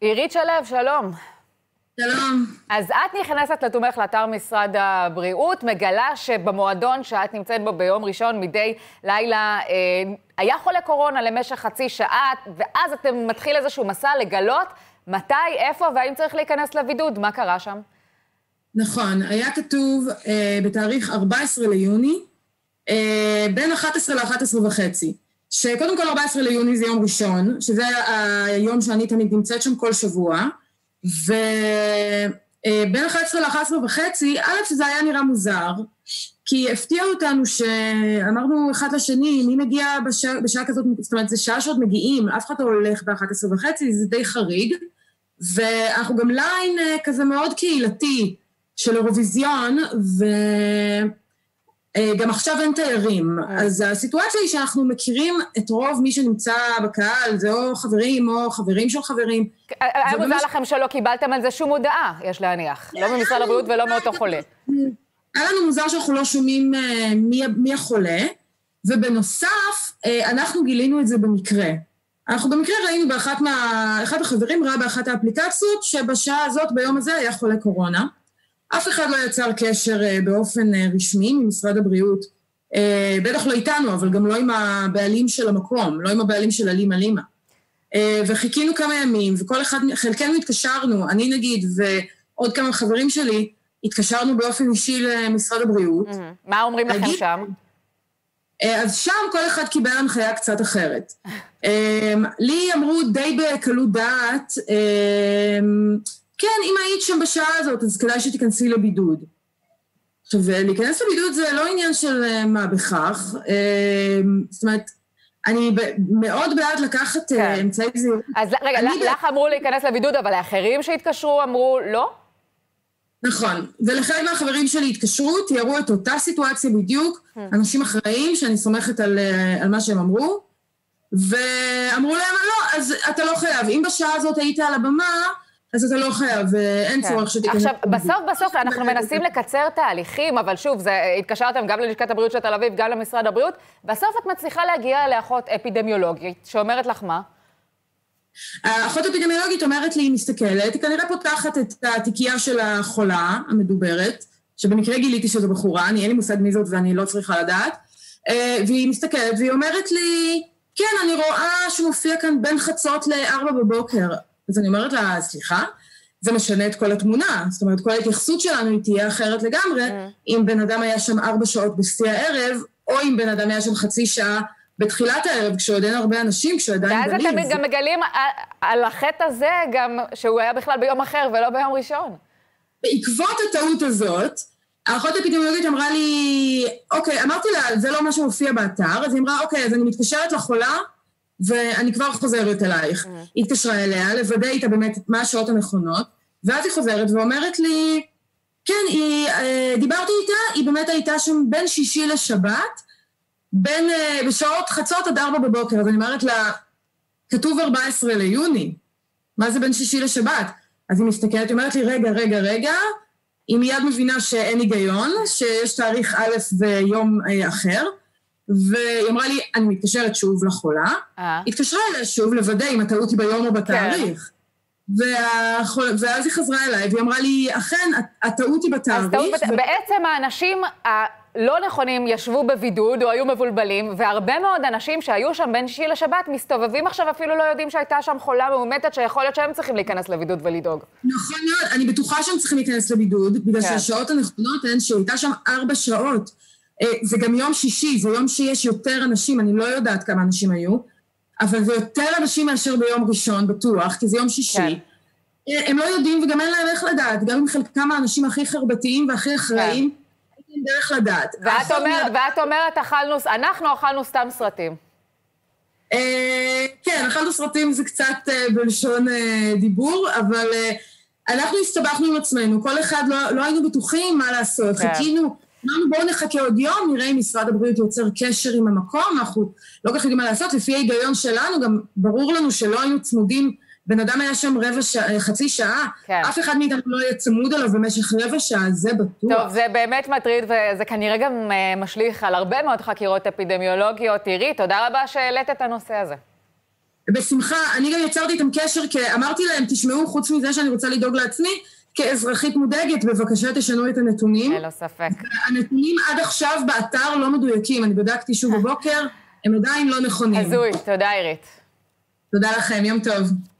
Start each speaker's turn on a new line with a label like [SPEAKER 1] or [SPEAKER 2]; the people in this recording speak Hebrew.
[SPEAKER 1] עירית שלו, שלום.
[SPEAKER 2] שלום.
[SPEAKER 1] אז את נכנסת לתומך לאתר משרד הבריאות, מגלה שבמועדון שאת נמצאת בו ביום ראשון מדי לילה היה חולה קורונה למשך חצי שעה, ואז אתם מתחיל איזשהו מסע לגלות מתי, איפה והאם צריך להיכנס לבידוד. מה קרה שם?
[SPEAKER 2] נכון, היה כתוב בתאריך 14 ליוני, בין 11 ל-11 וחצי. שקודם כל 14 ליוני זה יום ראשון, שזה היום שאני תמיד נמצאת שם כל שבוע, ובין 11 ל-11 וחצי, א' שזה היה נראה מוזר, כי הפתיע אותנו שאמרנו אחד לשני, מי מגיע בשעה כזאת, זאת אומרת, זה שעה שעוד מגיעים, אף אחד לא הולך ב-11 וחצי, זה די חריג, ואנחנו גם ליין כזה מאוד קהילתי של אירוויזיון, גם עכשיו אין תיירים, אז הסיטואציה היא שאנחנו מכירים את רוב מי שנמצא בקהל, זה או חברים או חברים של חברים.
[SPEAKER 1] היה מוזר לכם שלא קיבלתם על זה שום הודעה, יש להניח, לא ממשרד הבריאות ולא מאותו חולה.
[SPEAKER 2] היה לנו מוזר שאנחנו לא שומעים מי החולה, ובנוסף, אנחנו גילינו את זה במקרה. אנחנו במקרה ראינו אחד החברים ראה באחת האפליקציות, שבשעה הזאת ביום הזה היה חולה קורונה, אף אחד לא יצר קשר באופן רשמי ממשרד הבריאות, בטח לא איתנו, אבל גם לא עם הבעלים של המקום, לא עם הבעלים של אלימה. וחיכינו כמה ימים, וכל אחד, חלקנו התקשרנו, אני נגיד, ועוד כמה חברים שלי, התקשרנו באופן אישי למשרד הבריאות.
[SPEAKER 1] מה אומרים לכם שם?
[SPEAKER 2] אז שם כל אחד קיבל הנחיה קצת אחרת. לי אמרו די בקלות דעת, כן, אם היית שם בשעה הזאת, אז כדאי שתיכנסי לבידוד. עכשיו, להיכנס לבידוד זה לא עניין של מה בכך. זאת אומרת, אני מאוד בעד לקחת אמצעי זהירות.
[SPEAKER 1] אז רגע, לך אמרו להיכנס לבידוד, אבל האחרים שהתקשרו אמרו לא?
[SPEAKER 2] נכון, ולחלק מהחברים שלי התקשרו, תיארו את אותה סיטואציה בדיוק, אנשים אחראים שאני סומכת על מה שהם אמרו, ואמרו להם, לא, אז אתה לא חייב, אם בשעה הזאת היית על הבמה, אז אתה לא חייב, ואין צורך שתיכנס.
[SPEAKER 1] עכשיו, בסוף אנחנו מנסים לקצר תהליכים, אבל שוב, התקשרתם גם ללשכת הבריאות של תל אביב, גם למשרד הבריאות, בסוף את מצליחה להגיע לאחות אפידמיולוגית, שאומרת לך מה?
[SPEAKER 2] האחות אפידמיולוגית אומרת לי, מסתכלת, היא כנראה פותחת את התיקייה של החולה המדוברת, שבמקרה גיליתי שזו בחורה, אין לי מושג מי זאת ואני לא צריכה לדעת, והיא מסתכלת והיא אומרת לי, כן, אני רואה שמופיע כאן בין חצות ל-4 בבוקר, אז אני אומרת לה, סליחה, זה משנה את כל התמונה, זאת אומרת, כל ההתייחסות שלנו היא תהיה אחרת לגמרי, אם בן אדם היה שם 4 שעות בשיא הערב, או אם בן אדם היה שם חצי שעה בתחילת הערב, כשעוד אין הרבה אנשים, כשעדיין בנים.
[SPEAKER 1] ואז אתם גם מגלים על החטא הזה, גם שהוא היה בכלל ביום אחר ולא ביום ראשון.
[SPEAKER 2] בעקבות הטעות הזאת, האחות האפידמיולוגית אמרה לי, אוקיי, אמרתי לה, זה לא מה שמופיע באתר, אז היא אמרה, אוקיי, אז אני מתקשרת לחולה, ואני כבר חוזרת אלייך. היא התקשרה אליה, לוודא איתה באמת מה השעות הנכונות, ואז היא חוזרת ואומרת לי, כן, דיברתי איתה, היא באמת הייתה שם בין שישי לשבת, בשעות חצות עד 4 בבוקר, אז אני אומרת לה, כתוב 14 ליוני, מה זה בין שישי לשבת? אז היא מסתכלת, היא אומרת לי, רגע, היא מיד מבינה שאין היגיון, שיש תאריך א' ויום אחר, והיא אמרה לי, אני מתקשרת שוב לחולה, התקשרה אליה שוב לוודא אם הטעות היא ביום או בתאריך, ואז היא חזרה אליי, והיא אמרה לי, אכן, הטעות היא בתאריך.
[SPEAKER 1] בעצם האנשים לא נכונים ישבו בבידוד או היו מבולבלים, והרבה מאוד אנשים שהיו שם בין שישי לשבת מסתובבים עכשיו אפילו לא יודעים שהייתה שם חולה מאומתת, שיכול להיות שהם צריכים להיכנס לבידוד ולדאוג.
[SPEAKER 2] נכון מאוד, אני בטוחה שהם צריכים להיכנס לבידוד, בגלל שהשעות הנכונות הן שהייתה שם 4 שעות. זה גם יום שישי, זה יום שיש יותר אנשים, אני לא יודעת כמה אנשים היו, אבל זה יותר אנשים מאשר ביום ראשון, בטוח, כי זה יום שישי. הם לא יודעים וגם אין להם איך לדעת, גם עם חלקם האנשים הכי חרבתיים והכי אחראים, אין דרך לדעת.
[SPEAKER 1] ואת אומרת, אנחנו אכלנו סתם סרטים.
[SPEAKER 2] כן, אכלנו סרטים זה קצת בלשון דיבור, אבל אנחנו הסתבכנו עם עצמנו, כל אחד לא היינו בטוחים מה לעשות, חיכינו, אמרנו בואו נחכה עוד יום, נראה אם משרד הבריאות יוצר קשר עם המקום, אנחנו לא כך יודעים מה לעשות, לפי ההיגיון שלנו, גם ברור לנו שלא היינו צמודים, בן אדם היה שם חצי שעה, אף אחד מאיתנו לא יהיה צמוד עליו במשך רבע שעה, זה בטוח.
[SPEAKER 1] טוב, זה באמת מטריד, וזה כנראה גם משליך על הרבה מאוד חקירות אפידמיולוגיות. עירית, תודה רבה שהעלית את הנושא הזה.
[SPEAKER 2] בשמחה, אני גם יצרתי איתם קשר, כי אמרתי להם, תשמעו, חוץ מזה שאני רוצה לדאוג לעצמי, כאזרחית מודאגת, בבקשה תשנו את הנתונים.
[SPEAKER 1] אין לו ספק.
[SPEAKER 2] הנתונים עד עכשיו באתר לא מדויקים, אני בדקתי שוב בבוקר, הם עדיין לא נכונים.
[SPEAKER 1] הזוי, תודה עירית.
[SPEAKER 2] תודה לכם, יום טוב.